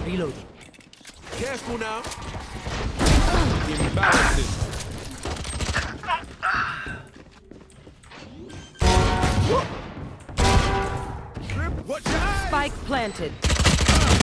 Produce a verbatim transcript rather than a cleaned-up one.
Reloading. Careful now. Imbalances. Watch your eyes. Spike planted.